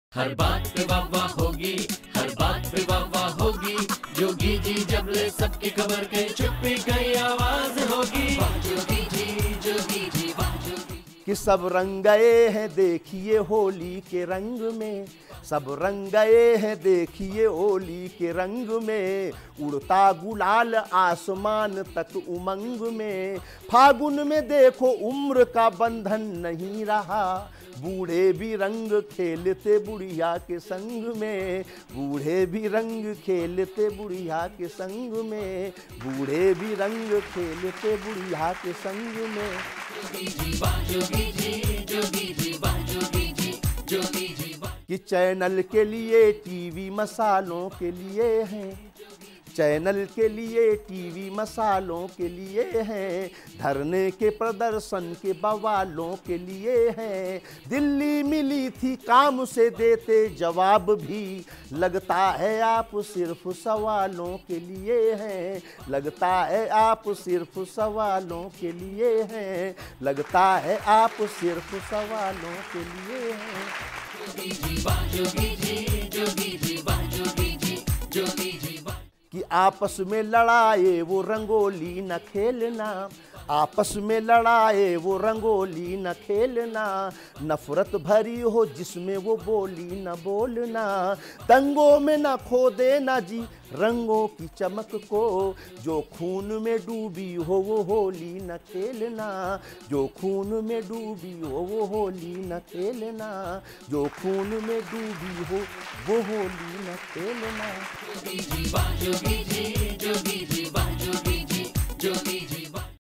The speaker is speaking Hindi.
हर बात पे वाह वाह होगी, हर बात पे वाह वाह होगी। जोगी जी जब ले सबकी खबर कहीं छुपी गई आवाज होगी। वाह जोगी जी, जोगी जी, वाह जोगी जी। कि सब रंग गए हैं देखिए होली के रंग में, सब रंग गए हैं देखिए होली के रंग में। उड़ता गुलाल आसमान तक उमंग में, फागुन में देखो उम्र का बंधन नहीं रहा। बूढ़े भी रंग खेलते बुढ़िया के संग में, बूढ़े भी रंग खेलते बुढ़िया के संग में, बूढ़े भी रंग खेलते बुढ़िया के संग में। जोगी जी वाह जोगी जी, जोगी जी वाह जोगी जी, जोगी जी वाह। कि चैनल के लिए टीवी मसालों के लिए हैं, चैनल के लिए टीवी मसालों के लिए हैं, धरने के प्रदर्शन के बवालों के लिए हैं। दिल्ली मिली थी काम से देते जवाब भी, लगता है आप सिर्फ सवालों के लिए हैं, लगता है आप सिर्फ सवालों के लिए हैं, लगता है आप सिर्फ सवालों के लिए हैं। जोगी जी वाह जोगी जी, जोगी जी वाह जोगी जी, जोगी जी वाह। कि आपस में लड़ाए वो रंगोली न खेलना, आपस में लड़ाए वो रंगोली न खेलना। नफरत भरी हो जिसमें वो बोली न बोलना, दंगों में न खो देना जी रंगों की चमक को। जो खून में डूबी हो वो होली न खेलना, जो खून में डूबी हो वो होली न खेलना, जो खून में डूबी हो वो होली न खेलना। जोगी जी वाह जोगी जी, जोगी जी